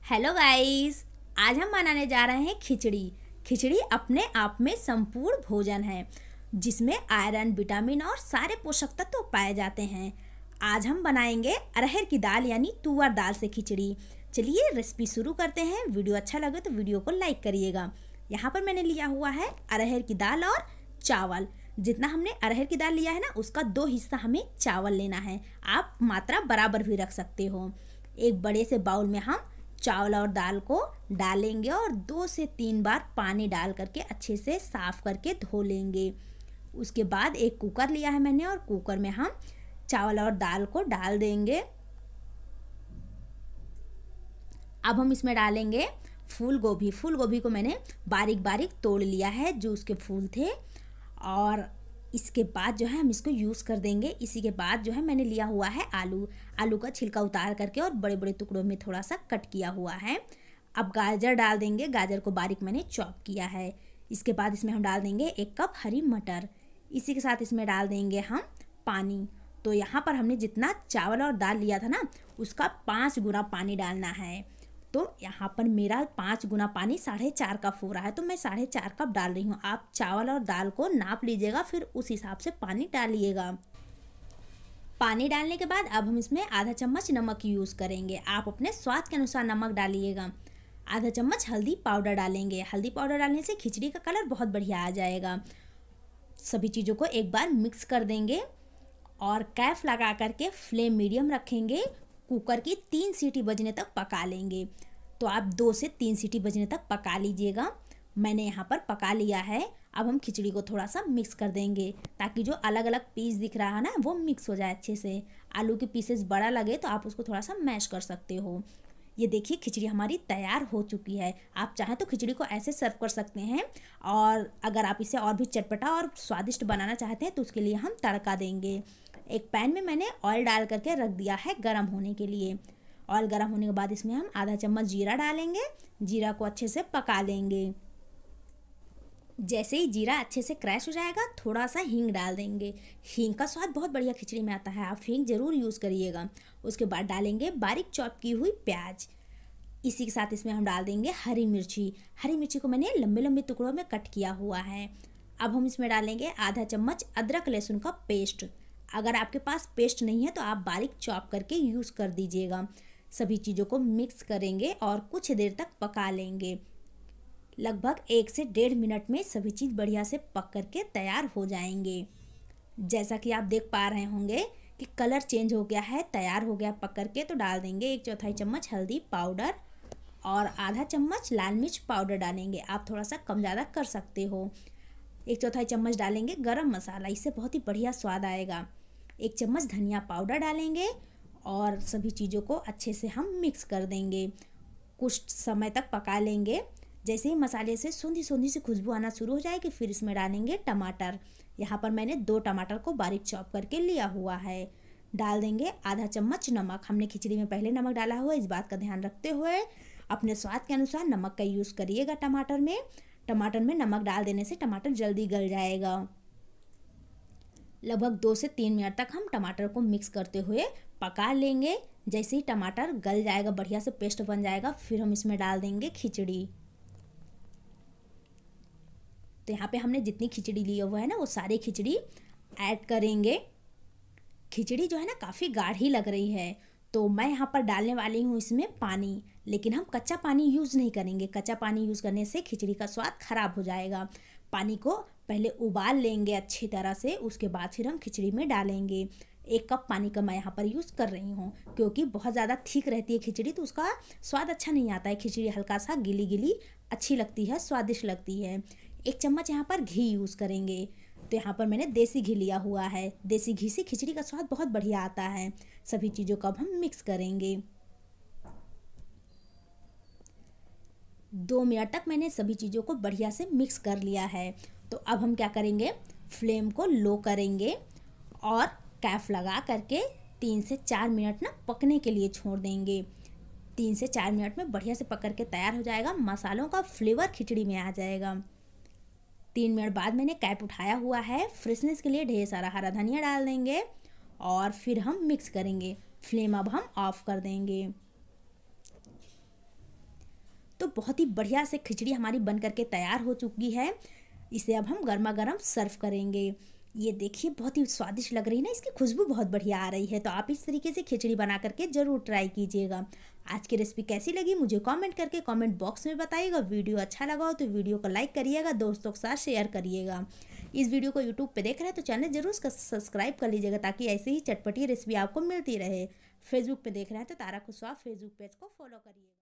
Hello guys. आज हम बनाने जा रहे हैं खिचड़ी। खिचड़ी अपने आप में संपूर्ण भोजन है जिसमें आयरन, विटामिन और सारे पोषक तत्व पाए जाते हैं। आज हम बनाएंगे अरहर की दाल यानी तुअर दाल से खिचड़ी। चलिए रेसिपी शुरू करते हैं। वीडियो अच्छा लगे तो वीडियो को लाइक करिएगा। यहाँ पर मैंने लिया हुआ है अरहर की दाल और चावल। जितना हमने अरहर की दाल लिया है ना, उसका 2 हिस्सा हमें चावल लेना है। आप मात्रा बराबर भी रख सकते हो। एक बड़े से बाउल में हम चावल और दाल को डालेंगे और 2 से 3 बार पानी डाल करके अच्छे से साफ करके धो लेंगे। उसके बाद एक कुकर लिया है मैंने और कुकर में हम चावल और दाल को डाल देंगे। अब हम इसमें डालेंगे फूल गोभी। फूल गोभी को मैंने बारीक बारीक तोड़ लिया है, जो उसके फूल थे। और इसके बाद जो है हम इसको यूज़ कर देंगे। इसी के बाद जो है मैंने लिया हुआ है आलू। आलू का छिलका उतार करके और बड़े बड़े टुकड़ों में थोड़ा सा कट किया हुआ है। अब गाजर डाल देंगे। गाजर को बारीक मैंने चॉप किया है। इसके बाद इसमें हम डाल देंगे 1 कप हरी मटर। इसी के साथ इसमें डाल देंगे हम पानी। तो यहाँ पर हमने जितना चावल और दाल लिया था ना, उसका 5 गुना पानी डालना है। तो यहाँ पर मेरा 5 गुना पानी 4.5 कप हो रहा है, तो मैं 4.5 कप डाल रही हूँ। आप चावल और दाल को नाप लीजिएगा, फिर उस हिसाब से पानी डालिएगा। पानी डालने के बाद अब हम इसमें आधा चम्मच नमक यूज़ करेंगे। आप अपने स्वाद के अनुसार नमक डालिएगा। आधा चम्मच हल्दी पाउडर डालेंगे। हल्दी पाउडर डालने से खिचड़ी का कलर बहुत बढ़िया आ जाएगा। सभी चीज़ों को एक बार मिक्स कर देंगे और कैप लगा करके फ्लेम मीडियम रखेंगे। कुकर की 3 सीटी बजने तक पका लेंगे। तो आप 2 से 3 सीटी बजने तक पका लीजिएगा। मैंने यहाँ पर पका लिया है। अब हम खिचड़ी को थोड़ा सा मिक्स कर देंगे ताकि जो अलग अलग पीस दिख रहा है ना, वो मिक्स हो जाए अच्छे से। आलू के पीसेस बड़ा लगे तो आप उसको थोड़ा सा मैश कर सकते हो। ये देखिए खिचड़ी हमारी तैयार हो चुकी है। आप चाहें तो खिचड़ी को ऐसे सर्व कर सकते हैं, और अगर आप इसे और भी चटपटा और स्वादिष्ट बनाना चाहते हैं तो उसके लिए हम तड़का देंगे। एक पैन में मैंने ऑयल डाल करके रख दिया है गरम होने के लिए। ऑयल गरम होने के बाद इसमें हम आधा चम्मच जीरा डालेंगे। जीरा को अच्छे से पका लेंगे। जैसे ही जीरा अच्छे से क्रैश हो जाएगा, थोड़ा सा हींग डाल देंगे। हींग का स्वाद बहुत बढ़िया खिचड़ी में आता है, आप हींग ज़रूर यूज़ करिएगा। उसके बाद डालेंगे बारीक चॉप की हुई प्याज। इसी के साथ इसमें हम डाल देंगे हरी मिर्ची। हरी मिर्ची को मैंने लंबे लंबे टुकड़ों में कट किया हुआ है। अब हम इसमें डालेंगे आधा चम्मच अदरक लहसुन का पेस्ट। अगर आपके पास पेस्ट नहीं है तो आप बारीक चॉप करके यूज़ कर दीजिएगा। सभी चीज़ों को मिक्स करेंगे और कुछ देर तक पका लेंगे। लगभग 1 से 1.5 मिनट में सभी चीज़ बढ़िया से पक करके तैयार हो जाएंगे। जैसा कि आप देख पा रहे होंगे कि कलर चेंज हो गया है, तैयार हो गया पक करके। तो डाल देंगे 1/4 चम्मच हल्दी पाउडर और आधा चम्मच लाल मिर्च पाउडर डालेंगे। आप थोड़ा सा कम ज़्यादा कर सकते हो। 1/4 चम्मच डालेंगे गरम मसाला, इससे बहुत ही बढ़िया स्वाद आएगा। 1 चम्मच धनिया पाउडर डालेंगे और सभी चीज़ों को अच्छे से हम मिक्स कर देंगे। कुछ समय तक पका लेंगे। जैसे ही मसाले से सूंधी सूंधी सी खुशबू आना शुरू हो जाएगी, फिर इसमें डालेंगे टमाटर। यहाँ पर मैंने 2 टमाटर को बारीक चॉप करके लिया हुआ है। डाल देंगे आधा चम्मच नमक। हमने खिचड़ी में पहले नमक डाला हुआ है, इस बात का ध्यान रखते हुए अपने स्वाद के अनुसार नमक का यूज़ करिएगा। टमाटर में नमक डाल देने से टमाटर जल्दी गल जाएगा। लगभग 2 से 3 मिनट तक हम टमाटर को मिक्स करते हुए पका लेंगे। जैसे ही टमाटर गल जाएगा, बढ़िया से पेस्ट बन जाएगा, फिर हम इसमें डाल देंगे खिचड़ी। तो यहाँ पे हमने जितनी खिचड़ी ली हुआ है ना, वो सारी खिचड़ी ऐड करेंगे। खिचड़ी जो है ना काफ़ी गाढ़ी लग रही है, तो मैं यहाँ पर डालने वाली हूँ इसमें पानी। लेकिन हम कच्चा पानी यूज़ नहीं करेंगे। कच्चा पानी यूज़ करने से खिचड़ी का स्वाद खराब हो जाएगा। पानी को पहले उबाल लेंगे अच्छी तरह से, उसके बाद फिर हम खिचड़ी में डालेंगे। 1 कप पानी का मैं यहाँ पर यूज़ कर रही हूँ, क्योंकि बहुत ज़्यादा थिक रहती है खिचड़ी तो उसका स्वाद अच्छा नहीं आता है। खिचड़ी हल्का सा गीली गीली अच्छी लगती है, स्वादिष्ट लगती है। 1 चम्मच यहाँ पर घी यूज़ करेंगे। तो यहाँ पर मैंने देसी घी लिया हुआ है। देसी घी से खिचड़ी का स्वाद बहुत बढ़िया आता है। सभी चीज़ों को अब हम मिक्स करेंगे। 2 मिनट तक मैंने सभी चीज़ों को बढ़िया से मिक्स कर लिया है। तो अब हम क्या करेंगे, फ्लेम को लो करेंगे और कैप लगा करके 3 से 4 मिनट ना पकने के लिए छोड़ देंगे। 3 से 4 मिनट में बढ़िया से पक करके तैयार हो जाएगा। मसालों का फ्लेवर खिचड़ी में आ जाएगा। 3 मिनट बाद मैंने कैप उठाया हुआ है। फ्रेशनेस के लिए ढेर सारा हरा धनिया डाल देंगे और फिर हम मिक्स करेंगे। फ्लेम अब हम ऑफ कर देंगे। बहुत ही बढ़िया से खिचड़ी हमारी बन करके तैयार हो चुकी है। इसे अब हम गर्मा गर्म सर्व करेंगे। ये देखिए बहुत ही स्वादिष्ट लग रही है ना, इसकी खुशबू बहुत बढ़िया आ रही है। तो आप इस तरीके से खिचड़ी बना करके ज़रूर ट्राई कीजिएगा। आज की रेसिपी कैसी लगी मुझे कमेंट करके कमेंट बॉक्स में बताइएगा। वीडियो अच्छा लगा हो तो वीडियो को लाइक करिएगा, दोस्तों के साथ शेयर करिएगा। इस वीडियो को यूट्यूब पे देख रहे हैं तो चैनल जरूर सब्सक्राइब कर लीजिएगा, ताकि ऐसे ही चटपटी रेसिपी आपको मिलती रहे। फेसबुक पे देख रहे हैं तो तारा कुशवाहा फेसबुक पेज को फॉलो करिएगा।